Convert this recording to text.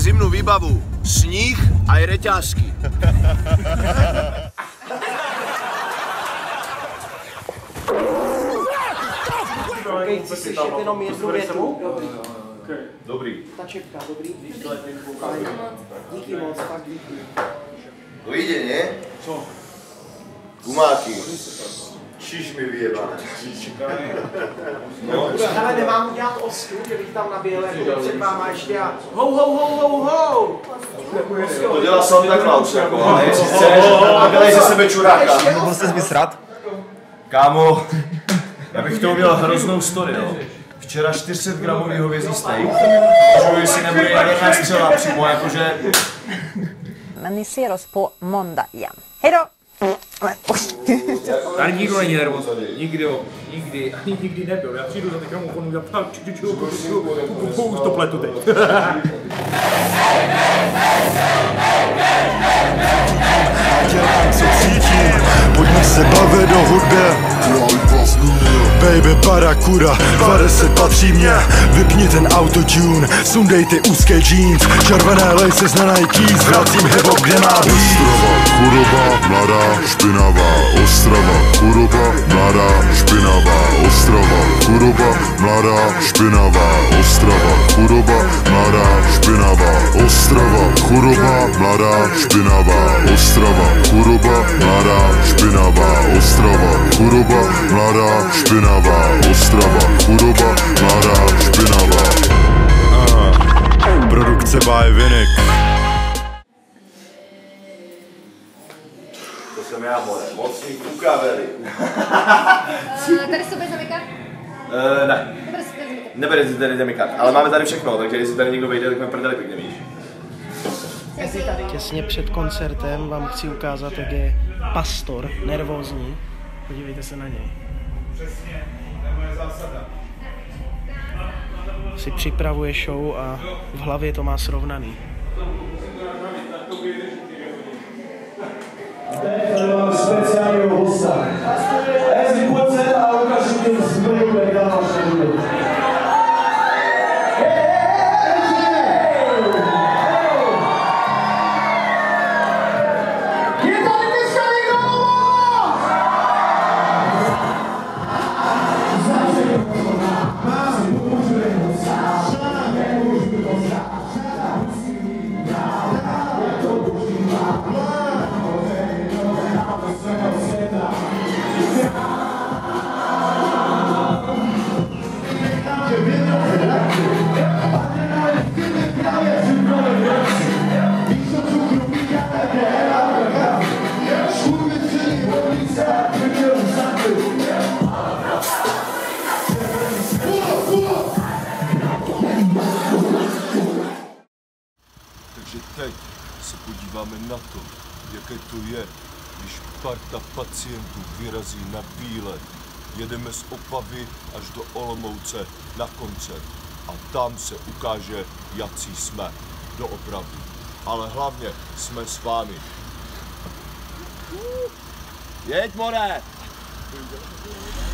zimnou výbavu. Sníh a i reťázky. Chci slyšet jenom jednu větu. Dobrý. Ta čepka, dobrý? Fajn. Díky moc, fakt díky. Doviděně. Co? Gumáky. Čiž mi vyjebané. No, ale nemám udělat ostu, že bych tam naběhl jako před váma ještě a ho. To dělá Santa Claus, jako, ale jestli chceš, dělej ze sebe čuráka. Mohl jsi vysrat? Kámo, já bych to udělal hroznou story, no. Včera 400 gramový hovězí steak. Počuju, jestli nebude jaderná střela přímo, jakože... Men ni ser oss på måndag igen. Hej då! Tady nikdo není nervózní, nikdy nebyl. Já přijdu za ty gramofonu a už to pletu teď. Dělám, co cítím, pojďme se bavit do hudby. Baby Barracuda, 20 patří mě. Vypni ten autotune, sundej ty úzké jeans. Červené laces na Nikes, vracím hip-hop, kde má být. Ostrava, chudoba, mladá, špinavá. Ostrava, chudoba, mladá, špinavá. Ostrava, chudoba, mladá, špinavá. Ostrava, chudoba, mladá, špinavá. Ostrava, chudoba, mladá, špinavá. Ostrava, chudoba, mladá, špinavá. Ostrava, chudoba, mladá, špinavá. Ostrava, chudoba, mladá, špinavá. Produkce by Vinik. To jsem já, more. Mocný kukavely. Tady se bude zamykat? Ne. Nebere si tady zamykat, ale máme tady všechno, takže jestli tady někdo vejde, tak jsme prdeli pěkně, víš. Těsně před koncertem vám chci ukázat, jak je Pastor nervózní. Podívejte se na něj. Přesně, to je moje zásada. Si připravuje show a v hlavě to má srovnaný. Tady máme speciálního hosta. Ezzy, pojď se a ukážu těm zbrojům, jak dál naše. Takže teď se podíváme na to, jaké to je, když parta pacientů vyrazí na výlet. Jedeme z Opavy až do Olomouce na koncert a tam se ukáže, jací jsme doopravdy. Ale hlavně jsme s vámi. Jeď, more!